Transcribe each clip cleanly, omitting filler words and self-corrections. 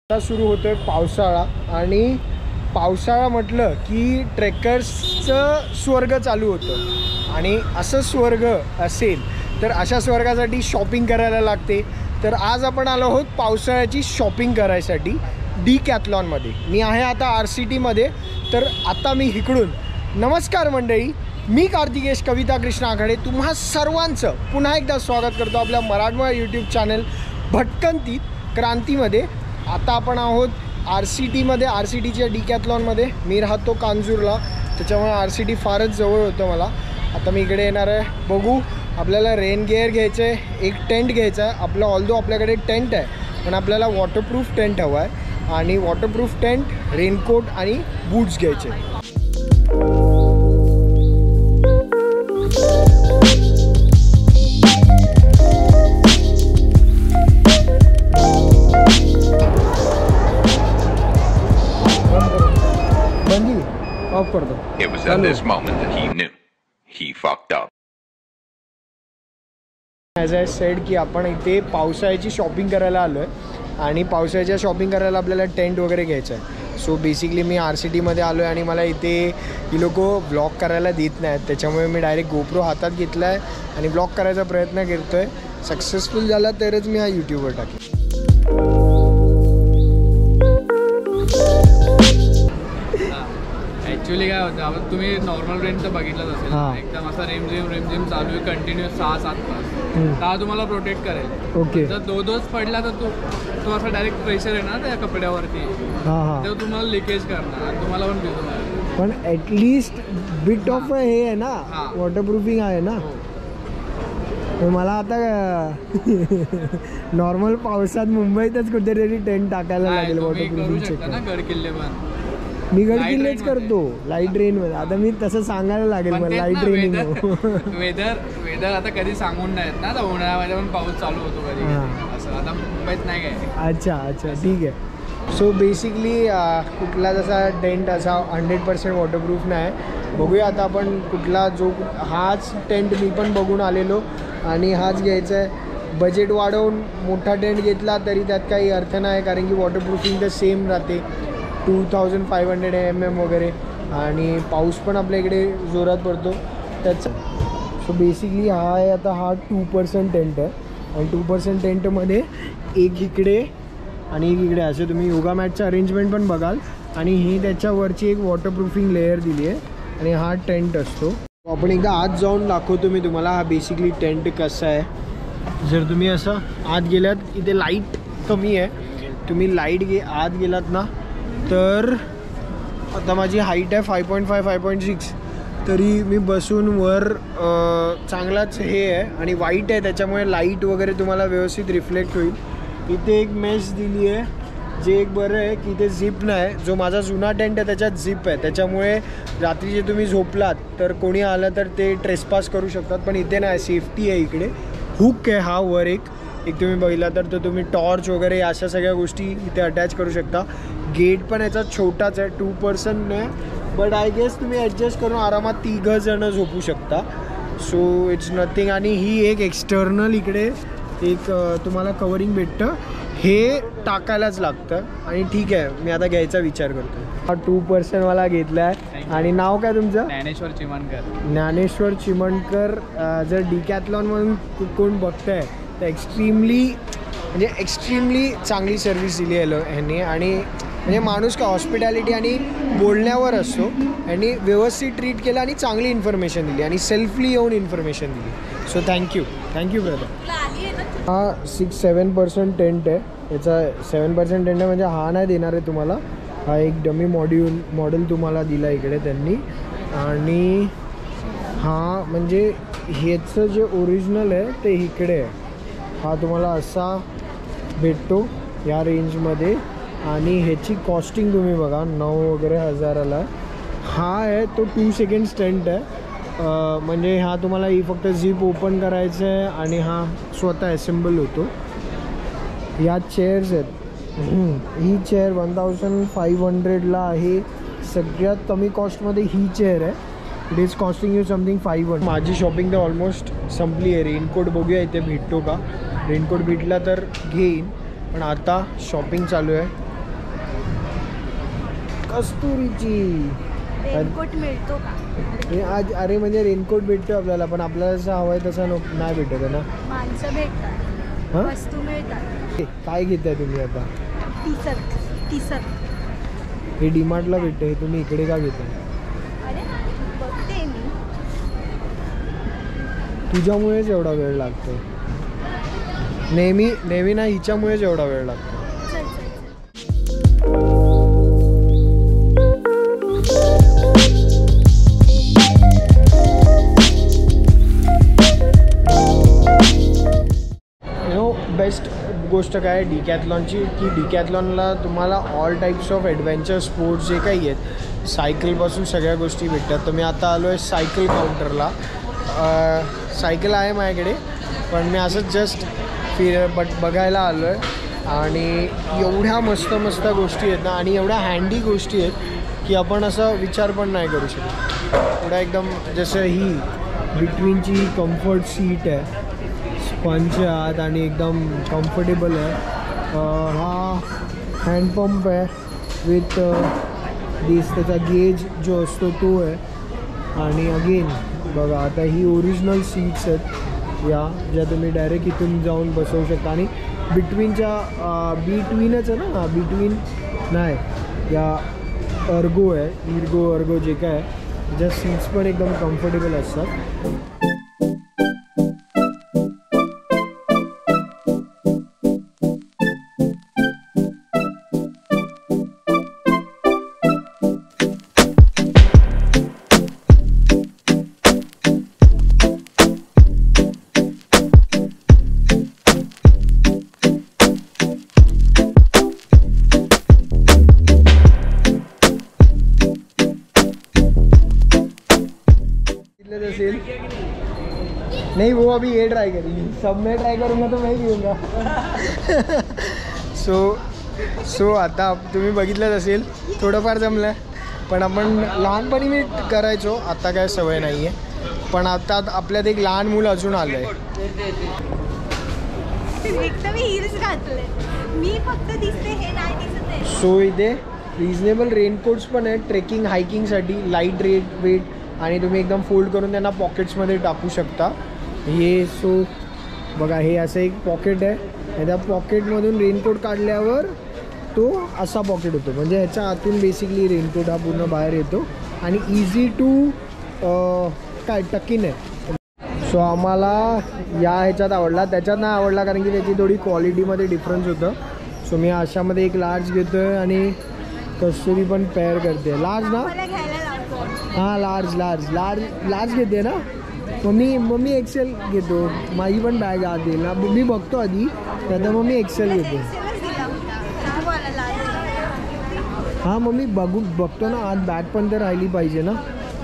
आता सुरू होतोय पावसाळा आणि पावसाळा म्हटलं की ट्रेकर्सचं स्वर्ग चालू होतं आणि असं स्वर्ग असेल तर अशा स्वर्गासाठी शॉपिंग करायला लागते. तर आज आपण आलो आहोत पावसाळ्याची शॉपिंग करायसाठी डिकॅथलॉनमध्ये. मी आहे आता RCTमध्ये. तर आता मी इकडून नमस्कार मंडळी, मी कार्तिकेश कविता कृष्ण आघाडे तुम्हा सर्वांचं पुन्हा एकदा स्वागत करतो आपल्या मराठमोळा यूट्यूब चॅनल भटकंतीत क्रांतीमध्ये. आता आपण आहोत RCTमध्ये, RCTच्या डिकॅथलॉनमध्ये. मी राहतो कांजूरला, त्याच्यामुळे RCT फारच जवळ होतं मला. आता मी इकडे येणार आहे. बघू, आपल्याला रेन गिअर घ्यायचं आहे, एक टेंट घ्यायचा आहे. आपलं ऑल्दो आपल्याकडे टेंट आहे पण आपल्याला वॉटरप्रूफ टेंट हवा आहे आणि वॉटरप्रूफ टेंट, रेनकोट आणि बूट्स घ्यायचे. बंदी ऑफ करतो. It was at this moment that he knew he fucked up. As I said की आपण इथे पावसाळ्याची शॉपिंग करायला आलो आहे आणि पावसाळ्याच्या शॉपिंग करायला आपल्याला टेंट वगैरे घ्यायचं आहे. सो बेसिकली मी RCTमध्ये आलो आहे आणि मला इथे ही लोक ब्लॉग करायला देत नाहीत, त्याच्यामुळे मी डायरेक्ट GoPro हातात घेतला आहे आणि ब्लॉग करायचा प्रयत्न करतो आहे. सक्सेसफुल झाला तरच मी हा यूट्यूबवर टाकेन. ॲक्च्युली काय होतं, आपण तुम्ही नॉर्मल रेन तर बघितलंच असेल, एकदम असा रिमझिम चालू आहे कंटिन्युअस 6-7 तास. का तुम्हाला प्रोटेक्ट करेल. ओके. जर दोस पडला तर तो असा डायरेक्ट प्रेशर आहे ना त्या कपड्यावरती, तर तुम्हाला लिकेज करणार आणि तुम्हाला पण भिजवणार. पण ॲटलिस्ट बिट ऑफ हे आहे ना, वॉटरप्रूफिंग आहे ना. मला आता नॉर्मल पावसात मुंबईतच कुठेतरी टेंट टाकायला लागेल. वॉटरप्रूफिंग ना गड किल्ले पण मी गड किल्लेच करतो लाईट रेनमध्ये. आता मी तसं सांगायला लागेल मला लाईट रेन. वेदर आता कधी सांगून नाही ना, आता उन्हाळ्यामध्ये पण पाऊस चालू होतो कधी असं. आता मुंबईत नाही काय. अच्छा ठीक आहे. सो बेसिकली कुठला जसा टेंट असा 100% वॉटरप्रूफ नाही. बघूया आता आपण कुठला, जो हाच टेंट मी पण बघून आलेलो आणि हाच घ्यायचा आहे. बजेट वाढवून मोठा टेंट घेतला तरी त्यात काही अर्थ नाही, कारण की वॉटरप्रूफिंग तर सेम राहते 2500 mm वगैरे आणि पाऊस पण आपल्या इकडे जोरात पडतो त्याचं. सो बेसिकली हा आहे आता, हा 2% टेंट आहे आणि 2% टेंटमध्ये एक इकडे आणि एक इकडे असे तुम्ही योगा मॅटचं अरेंजमेंट पण बघाल आणि ही त्याच्यावरची एक वॉटरप्रूफिंग लेयर दिली आहे आणि हा टेंट असतो. आपण एकदा आत जाऊन दाखवतो मी तुम्हाला हा बेसिकली टेंट कसा आहे. जर तुम्ही असं आत गेलात, इथे लाईट कमी आहे, तुम्ही लाईट आत गेलात ना, तर आता माझी हाईट आहे 5.5 5.6, तरी मी बसून वर चांगलाच हे आहे आणि वाईट आहे, त्याच्यामुळे लाईट वगैरे तुम्हाला व्यवस्थित रिफ्लेक्ट होईल. इथे एक मेश दिली आहे, जे एक बरं आहे की इथे झिप नाही. जो माझा जुना टेंट आहे त्याच्यात झिप आहे, त्याच्यामुळे रात्री जे तुम्ही झोपलात तर कोणी आलं तर ते ट्रेसपास करू शकतात. पण इथे नाही, सेफ्टी आहे. इकडे हुक आहे हा वर एक तुम्ही बघितला तर तुम्ही टॉर्च वगैरे अशा सगळ्या गोष्टी इथे अटॅच करू शकता. गेट पण याचा छोटाच आहे, 2% नाही, बट आय गेस तुम्ही ॲडजस्ट करून आरामात 3 जणं झोपू शकता. So it's nothing. आणि ही एक एक्सटर्नल इकडे एक तुम्हाला कवरिंग भेटतं, हे टाकायलाच लागतं आणि ठीक आहे, मी आता घ्यायचा विचार करतो. हा 2% मला घेतला आहे. आणि नाव काय तुमचं? ज्ञानेश्वर चिमणकर. ज्ञानेश्वर चिमणकर. जर डिकॅथलॉनमधून कोण बघताय तर एक्स्ट्रीमली चांगली सर्व्हिस दिली आहे ह्यांनी. आणि म्हणजे माणूस का हॉस्पिटॅलिटी आणि बोलण्यावर असतो, आणि व्यवस्थित ट्रीट केलं आणि चांगली इन्फॉर्मेशन दिली आणि सेल्फली येऊन इन्फॉर्मेशन दिली. So thank you brother. हा 6-7% टेंट आहे. याचा 7% टेंट आहे, म्हणजे हा नाही देणार आहे तुम्हाला. हा एक डमी मॉडेल तुम्हाला दिला इकडे त्यांनी. आणि हा म्हणजे ह्याचं जे ओरिजिनल आहे ते इकडे आहे. हा तुम्हाला असा भेटतो या रेंजमध्ये आणि ह्याची कॉस्टिंग तुम्ही बघा 9 वगैरे हजाराला. हा आहे तो 2 सेकंड टेंट आहे. म्हणजे हा तुम्हाला ही फक्त झिप ओपन करायचं आहे आणि हा स्वतः असेंबल होतो. या चेअर्स आहेत. ही चेअर 1500ला आहे. सगळ्यात कमी कॉस्टमध्ये ही चेअर आहे. It is costing you something 500. माझी शॉपिंग तर ऑलमोस्ट संपली आहे. रेनकोट बघूया इथे भेटतो का. रेनकोट भेटला तर घेईन, पण आता शॉपिंग चालू आहे. कस्तुरीची रेनकोट मिळतो का? हे आज अरे म्हणजे रेनकोट भेटतो आपल्याला, पण आपल्याला जसं हवं आहे तसं नाही भेटत आहे ना. माणसं भेटतात, हां वस्तू मिळतात. काय घेताय तुम्ही आता? T shirt. हे डीमार्टला भेटतं, हे तुम्ही इकडे का घेताय? अरे बघते मी. तुझ्यामुळेच एवढा वेळ लागतो. नेहमी ना हिच्यामुळेच एवढा वेळ लागतो. चल चल चल. बेस्ट गोष्ट काय डिकॅथलॉनची की डिकॅथलॉनला तुम्हाला all types of adventure sports जे काही आहेत सायकलपासून सगळ्या गोष्टी भेटतात. तर मी आता आलो आहे सायकल काउंटरला. सायकल आहे माझ्याकडे, पण मी असंच जस्ट बघायला आलो आहे. आणि एवढ्या मस्त मस्त गोष्टी आहेत ना, आणि एवढ्या हँडी गोष्टी आहेत की आपण असं विचार पण नाही करू शकत. एवढा एकदम जसं ही बिटवीनची ही कम्फर्ट सीट आहे, स्पंच आहात आणि एकदम कम्फर्टेबल आहे. हा हँडपंप आहे विथ त्याचा गेज जो असतो तो आहे. आणि अगेन बघा आता ही ओरिजिनल सीट्स आहेत या, ज्या तुम्ही डायरेक्ट इथून जाऊन बसवू शकता. आणि बिटवीनच आहे ना, बिटवीन नाही या अर्गो आहे, अर्गो जे काय आहे, ज्या सीट्स पण एकदम कम्फर्टेबल असतात. असेल नहीं वो अभी ये ट्राई करेंगे, सब मैं ट्राई करूँगा तो मैं ही घेऊंगा. सो आता तुम्ही बघितलंच असेल थोडंफार जमलं आहे. पण आपण लहानपणी मी करायचो, आता काय सवय नाही आहे. पण आता आपल्यात एक लहान मूल अजून आलं आहे. मी हिल्स घातले, मी फक्त दिसते हे नाही दिसत आहे. सो इथे रिजनेबल रेनकोट्स पण आहेत ट्रेकिंग हायकिंगसाठी, लाईट वेट, आणि तुम्ही एकदम फोल्ड करून त्यांना पॉकेट्समध्ये टाकू शकता. हे सो बघा हे असं एक पॉकेट आहे, आणि त्या पॉकेटमधून रेनकोट काढल्यावर तो असा पॉकेट होतो. म्हणजे ह्याच्या आतून बेसिकली रेनकोट हा पूर्ण बाहेर येतो आणि इझी टू काय टकिन आहे. सो आम्हाला या ह्याच्यात आवडला, त्याच्यात नाही आवडला कारण की त्याची थोडी क्वालिटीमध्ये डिफरन्स होतं. सो मी अशामध्ये एक लार्ज घेतो आहे आणि कस्तुरी पण पेअर करते. लार्ज ना, मला घ्यायला लावतो. हां लार्ज घेते ना. मम्मी एक्सेल घेतो, माझी पण बॅग आत येईल ना. मी बघतो आधी, त्यात मग मी एक्सेल घेतो. हां मम्मी बघतो ना, आत बॅग पण तर राहिली पाहिजे ना.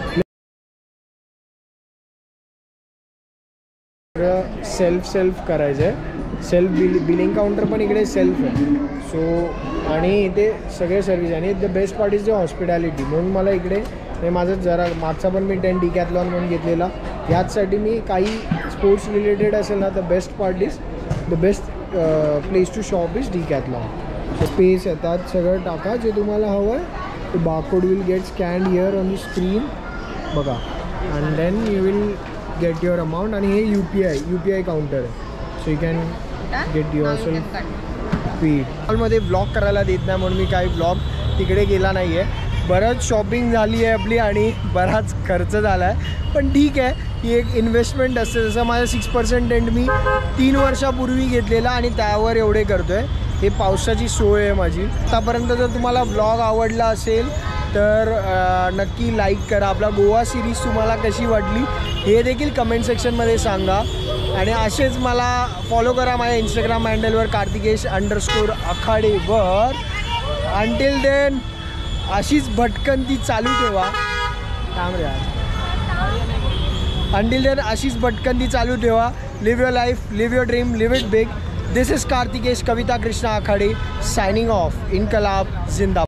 सेल्फ करायचं आहे. सेल्फ बिलिंग काउंटर पण इकडे सेल्फ आहे. सो आणि इथे सगळे सर्विस, आणि the best part is the hospitality. म्हणून मला इकडे हे माझं जरा मागचा पण मी 10 डिकॅथलॉन म्हणून घेतलेला, ह्याचसाठी मी काही स्पोर्ट्स रिलेटेड असेल ना, the best part is the best place to shop is Decathlon. So पेस येतात, सगळं टाका जे तुम्हाला हवं आहे. ते barcode will get scanned here on the screen बघा, and then you will get your amount. आणि हे UPI काउंटर आहे. So you can get your self feed. मॉलमध्ये ब्लॉग करायला देत नाही म्हणून मी काही ब्लॉग तिकडे गेला नाही आहे. बरंच शॉपिंग झाली आहे आपली आणि बराच खर्च झाला आहे, पण ठीक आहे, ही एक इन्व्हेस्टमेंट असते. जसं माझं 6% रेंट मी 3 वर्षापूर्वी घेतलेला आणि त्यावर एवढे करतो आहे. हे पावसाची सोय आहे माझी. आतापर्यंत जर तुम्हाला ब्लॉग आवडला असेल तर नक्की लाईक करा. आपला गोवा सिरीज तुम्हाला कशी वाटली हे देखील कमेंट सेक्शनमध्ये सांगा. आणि असेच मला फॉलो करा माझ्या इंस्टाग्राम हँडलवर कार्तिकेश_आखाडेवर. अंटिल देन अशीच भटकंती चालू ठेवा. अंटिल देन अशीच भटकंती चालू ठेवा. Live your life, live your dream, live it big. This is Kartikesh Kavita Krishna Akhade signing of. इनकलाब जिंदाबाद.